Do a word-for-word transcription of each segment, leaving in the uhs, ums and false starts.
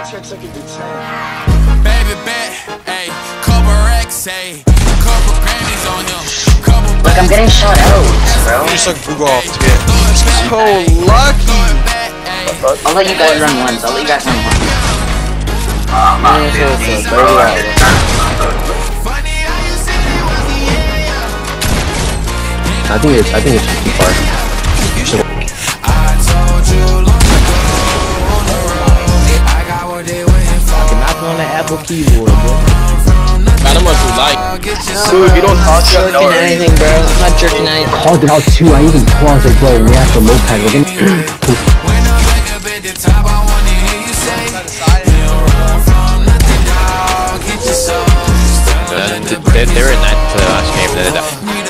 Baby bet, ayy, couple racks, ayy, couple Grammys on him, couple. Like I'm getting shot out, bro. You just like Google off to get so lucky. I'll let you guys run once. I'll let you guys run once. Uh, man, it's very loud. I think it's I think it's too far. So on the Apple keyboard, bro. I don't want to like. Dude, if you don't talk to Jerking anything, bro. I'm not jerking anything. I called it out too. I even paused it, bro. We have to moped. We're gonna. They, they were in that for the last game. They did that.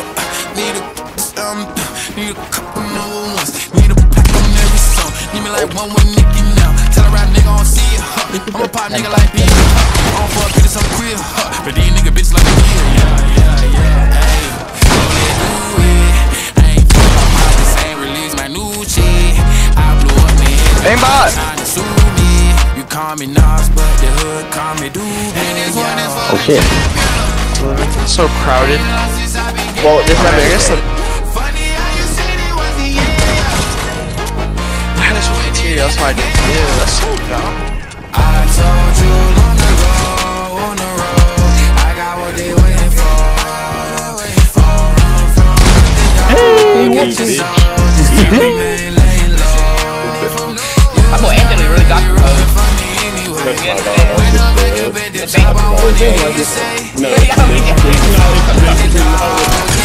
I'm a pop nigga like me. I don't fuck with some queer, but these nigga bitch like me. Yeah, yeah, yeah, ayy. Do it. I ain't fuck up my this ain't release my new shit. I blew up my head. Aim bot. You call me Nas, but the hood call me Doobie. Oh shit. It's so crowded. Well, this time I guess the That's what I That's why I did. Yeah, that's so dumb. I told you long ago, on the road, I got what they waiting for, waiting for, run from the dog, get your soul, just remain laying low. My boy Anthony really got you, bro. The bank, what you say?